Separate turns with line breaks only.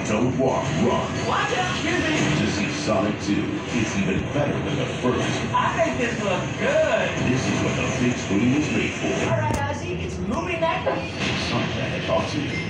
Don't walk, run.
Watch out, excuse me.
To see Sonic 2, it's even better than the first.
I think this looks good.
This is what the big screen was made for.
All right, Ozzy, it's movie night.
Sonic, I talk to you.